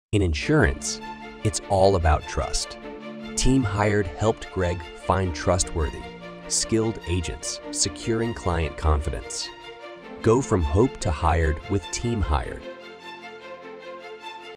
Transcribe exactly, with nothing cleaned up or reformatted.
In insurance, it's all about trust. Team Hired helped Greg find trustworthy, skilled agents, securing client confidence. Go from hope to hired with Team Hired.